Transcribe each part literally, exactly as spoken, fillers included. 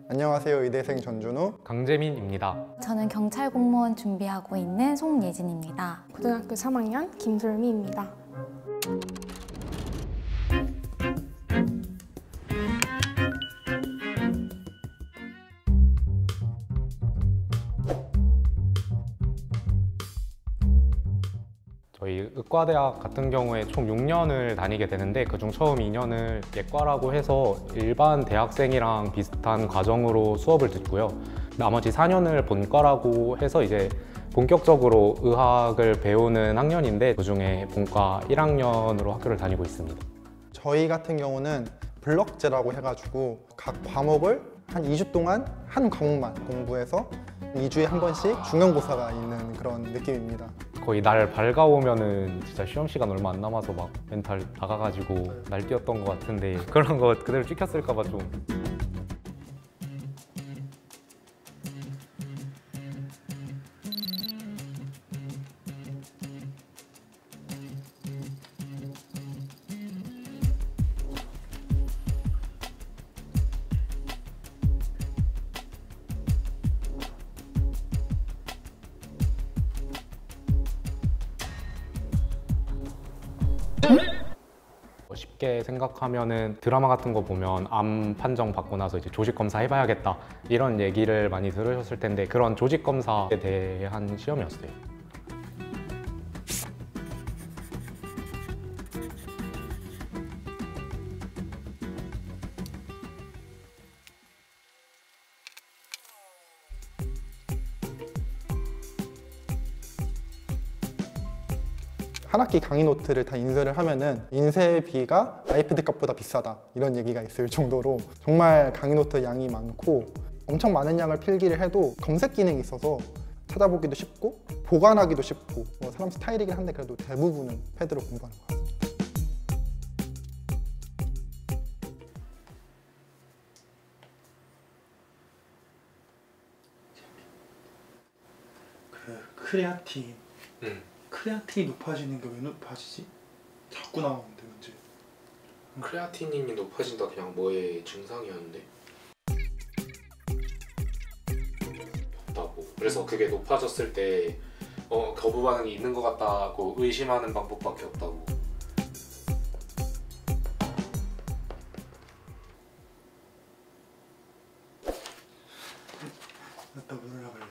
안녕하세요. 의대생 전준우. 강재민입니다. 저는 경찰 공무원 준비하고 있는 송예진입니다. 고등학교 삼 학년 김솔미입니다. 저희 의과대학 같은 경우에 총 육 년을 다니게 되는데 그중 처음 이 년을 예과라고 해서 일반 대학생이랑 비슷한 과정으로 수업을 듣고요. 나머지 사 년을 본과라고 해서 이제 본격적으로 의학을 배우는 학년인데 그중에 본과 일 학년으로 학교를 다니고 있습니다. 저희 같은 경우는 블럭제라고 해가지고 각 과목을 한 이 주 동안 한 과목만 공부해서 이 주에 한 번씩 중간고사가 있는 그런 느낌입니다. 거의 날 밝아오면은 진짜 시험 시간 얼마 안 남아서 막 멘탈 나가가지고 날뛰었던 것 같은데 그런 거 그대로 찍혔을까 봐 좀. 쉽게 생각하면은 드라마 같은 거 보면 암 판정 받고 나서 이제 조직 검사 해봐야겠다 이런 얘기를 많이 들으셨을 텐데 그런 조직 검사에 대한 시험이었어요. 한 학기 강의 노트를 다 인쇄를 하면은 인쇄비가 아이패드 값보다 비싸다 이런 얘기가 있을 정도로 정말 강의 노트 양이 많고 엄청 많은 양을 필기를 해도 검색 기능이 있어서 찾아보기도 쉽고 보관하기도 쉽고 뭐 사람 스타일이긴 한데 그래도 대부분은 패드로 공부하는 것 같습니다. 그 크레아틴 응. 크레아틴이 높아지는 게 왜 높아지지? 자꾸 나오는데 문제. 크레아티닌이 높아진다 그냥 뭐의 증상이었는데 없다고. 그래서 그게 높아졌을 때 어, 거부 반응이 있는 것 같다고 의심하는 방법밖에 없다고. 나또 문 올라갈래.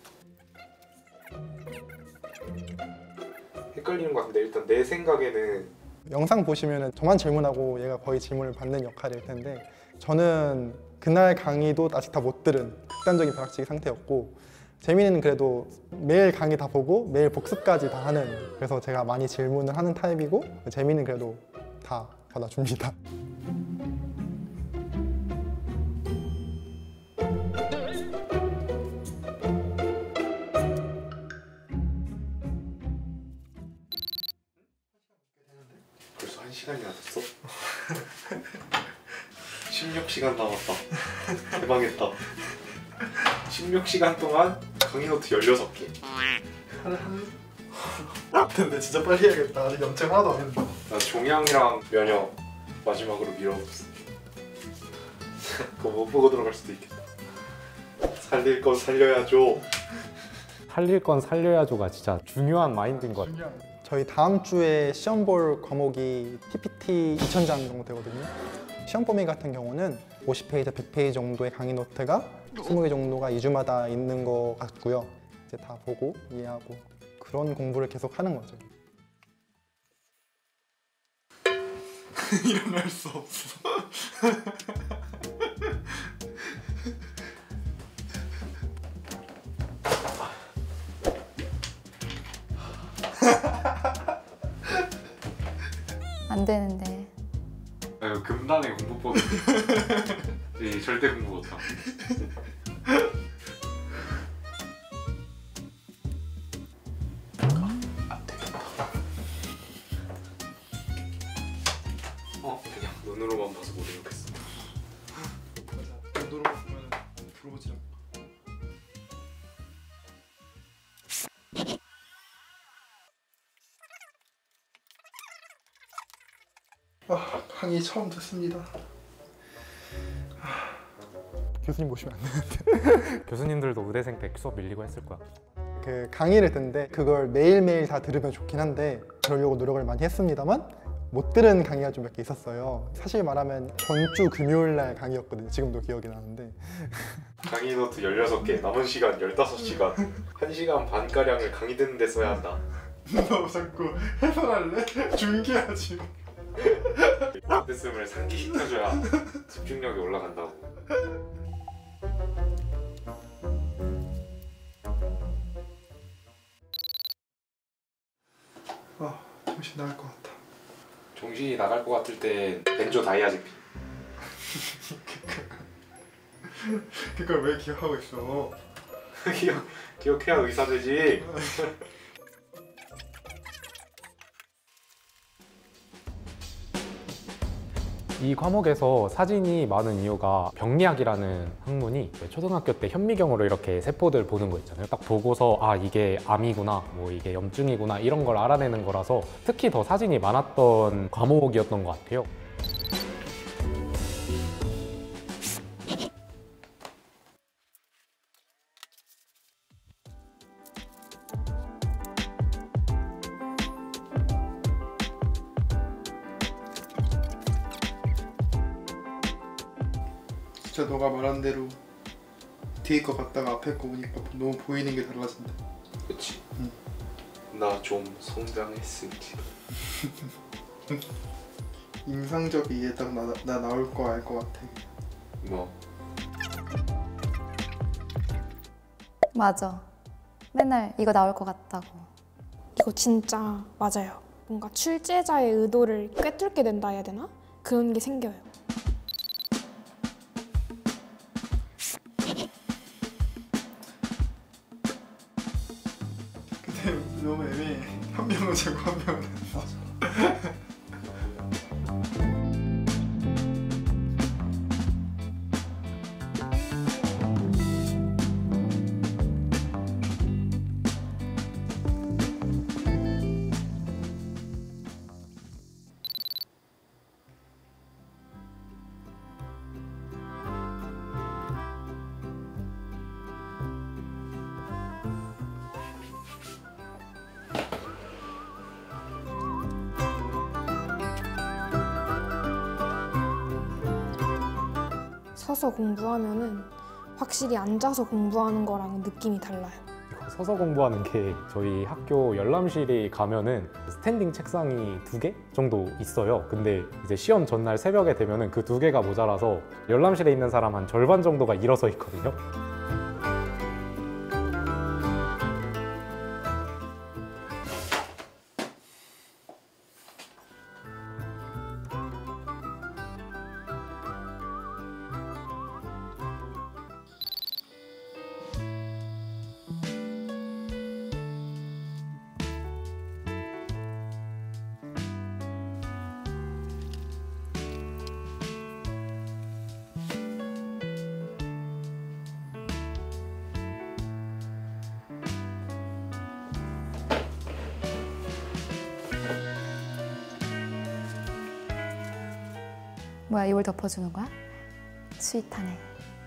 헷갈리는 것 같은데 일단 내 생각에는 영상 보시면은 저만 질문하고 얘가 거의 질문을 받는 역할일 텐데 저는 그날 강의도 아직 다 못 들은 극단적인 벼락치기 상태였고 재민이는 그래도 매일 강의 다 보고 매일 복습까지 다 하는 그래서 제가 많이 질문을 하는 타입이고 재민이는 그래도 다 받아줍니다. 벌써 한 시간이나 됐어? 십육 시간 남았다. 대박이다. 십육 시간 동안 강의 노트 열여섯 개. 하나 하나. 근데 진짜 빨리 해야겠다. 아직 염증 하나도 안 했는데. 나 종양이랑 면역 마지막으로 미뤄뒀어. 그거 못 보고 들어갈 수도 있겠다. 살릴 건 살려야죠. 살릴 건 살려야죠가 진짜 중요한 마인드인 것 같아요. 저희 다음 주에 시험 볼 과목이 피피티 이천 장 정도 되거든요. 시험 범위 같은 경우는 오십 페이지, 백 페이지 정도의 강의 노트가 스무 개 정도가 이 주마다 있는 것 같고요. 이제 다 보고 이해하고 그런 공부를 계속 하는 거죠. 일어날 수 없어. 안 되는데. 아유, 금단의 공부법이 이 절대 공부 못함. 어, 그냥 눈으로만 봐서 모르겠어. 눈으로 보면 들어오지 않고. 아, 강의 처음 듣습니다. 교수님 모시면 안 되는데. 교수님들도 의대생 때 수업 밀리고 했을 거야. 그 강의를 듣는데 그걸 매일매일 다 들으면 좋긴 한데 그러려고 노력을 많이 했습니다만 못 들은 강의가 좀 몇 개 있었어요. 사실 말하면 전주 금요일 날 강의였거든요. 지금도 기억이 나는데 강의 노트 열여섯 개, 남은 시간 열다섯 시간, 한 시간 반가량을 강의 듣는 데 써야 한다. 너 자꾸 해설할래? 중계하지. 됐음을 상기시켜줘야 집중력이 올라간다고. 아, 정신 나갈 것 같다. 정신이 나갈 것 같을 때 벤조 다이아제핀. 그걸 왜 기억하고 있어? 기억, 기억해야 의사 되지. 이 과목에서 사진이 많은 이유가 병리학이라는 학문이 초등학교 때 현미경으로 이렇게 세포들 보는 거 있잖아요. 딱 보고서 아 이게 암이구나, 뭐 이게 염증이구나 이런 걸 알아내는 거라서 특히 더 사진이 많았던 과목이었던 것 같아요. 진짜 너가 말한 대로 뒤에 거 봤다가 앞에 거 보니까 너무 보이는 게 달라진다. 그치. 응. 나 좀 성장했을지. 인상적이게 딱 나, 나 나올 거 알 것 같아. 뭐 맞아. 맨날 이거 나올 것 같다고. 이거 진짜 맞아요. 뭔가 출제자의 의도를 꿰뚫게 된다 해야 되나? 그런 게 생겨요. 근데 너무 애매해. 한 명은 재고 한 명은 서서 공부하면은 확실히 앉아서 공부하는 거랑은 느낌이 달라요. 이거 서서 공부하는 게 저희 학교 열람실에 가면은 스탠딩 책상이 두 개 정도 있어요. 근데 이제 시험 전날 새벽에 되면은 그 두 개가 모자라서 열람실에 있는 사람 한 절반 정도가 일어서 있거든요. 뭐야, 이걸 덮어주는 거야? 스윗하네.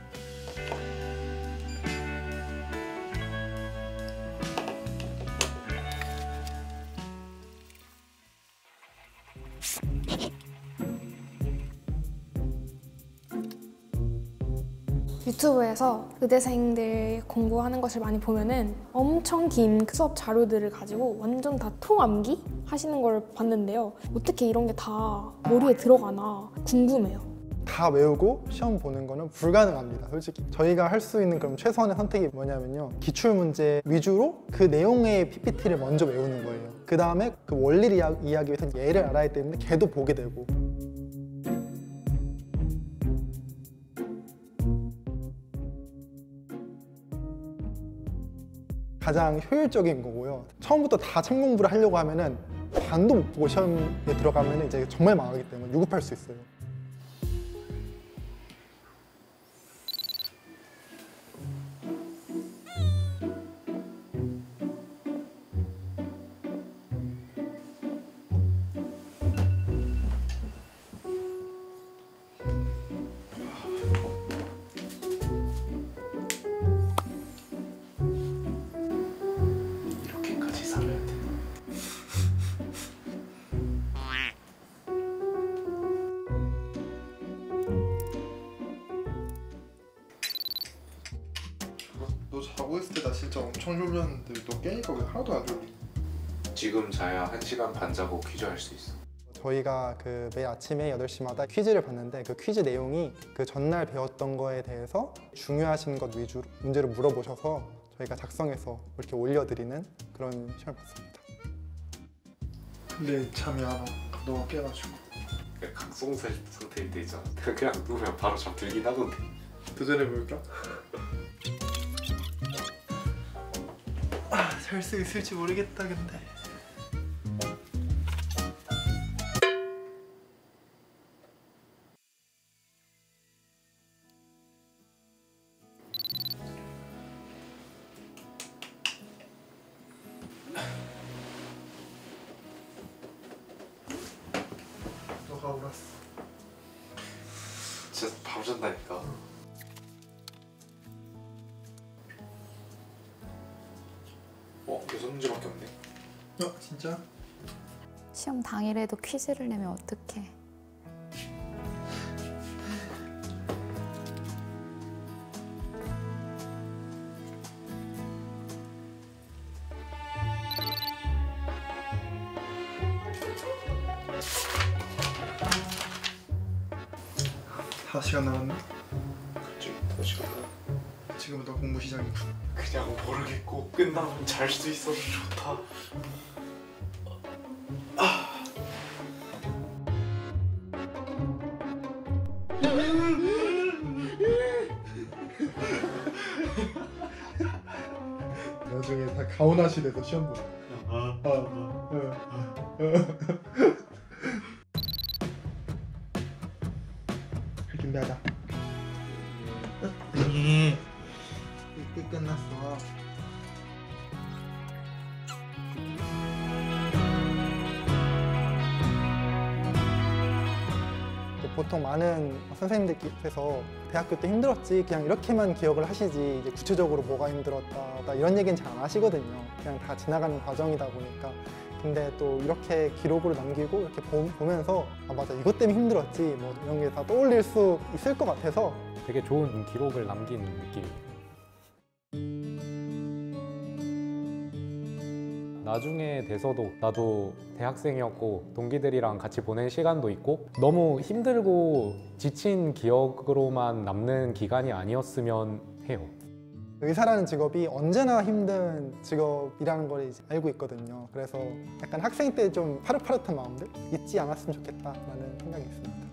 유튜브에서 의대생들 공부하는 것을 많이 보면은 엄청 긴 수업 자료들을 가지고 완전 다 통암기 하시는 걸 봤는데요. 어떻게 이런 게 다 머리에 들어가나 궁금해요. 다 외우고 시험 보는 거는 불가능합니다. 솔직히 저희가 할 수 있는 그럼 최소한의 선택이 뭐냐면요, 기출문제 위주로 그 내용의 피피티를 먼저 외우는 거예요. 그 다음에 그 원리를 이야- 이해하기 위해서는 예를 알아야 되기 때문에 걔도 보게 되고. 가장 효율적인 거고요. 처음부터 다 참 공부를 하려고 하면은 반도 못 보고 시험에 들어가면 이제 정말 망하기 때문에 유급할 수 있어요. 자고 있을 때 나 진짜 엄청 졸렸는데 너 깨니까 왜 하나도 안 졸리? 지금 자야 한 시간 반 자고 퀴즈 할 수 있어. 저희가 그 매일 아침에 여덟 시마다 퀴즈를 봤는데 그 퀴즈 내용이 그 전날 배웠던 거에 대해서 중요하신 것 위주로 문제를 물어보셔서 저희가 작성해서 이렇게 올려드리는 그런 시험을 봤습니다. 근데 잠이 안 와. 너가 깨가지고. 각성 상태일 때 있잖아. 그냥 누우면 바로 잠들긴 하던데. 도전해볼까? 아, 잘 수 있을지 모르겠다 근데. 너가 울었어. 진짜 바로 잔다니까. 어? 여섯 문제밖에 없네. 어? 진짜? 시험 당일에도 퀴즈를 내면 어떡해. 다섯 시간 남았네? 갑자기 더 시간 나. 지금부터 공부 시작이고. 그냥 모르겠고 끝나면 잘 수 있어서 좋다. 나중에 다 가오나시대서 시험 보라. 아, 아, 아. 할 준비하자. 끝 끝났어. 보통 많은 선생님들께서 대학교 때 힘들었지 그냥 이렇게만 기억을 하시지 이제 구체적으로 뭐가 힘들었다 나 이런 얘기는 잘 안 하시거든요. 그냥 다 지나가는 과정이다 보니까. 근데 또 이렇게 기록으로 남기고 이렇게 보, 보면서 아 맞아 이것 때문에 힘들었지 뭐 이런 게 다 떠올릴 수 있을 것 같아서 되게 좋은 기록을 남긴 느낌이에요. 나중에 돼서도 나도 대학생이었고 동기들이랑 같이 보낸 시간도 있고 너무 힘들고 지친 기억으로만 남는 기간이 아니었으면 해요. 의사라는 직업이 언제나 힘든 직업이라는 걸 이제 알고 있거든요. 그래서 약간 학생 때 좀 파릇파릇한 마음들 잊지 않았으면 좋겠다라는 생각이 있습니다.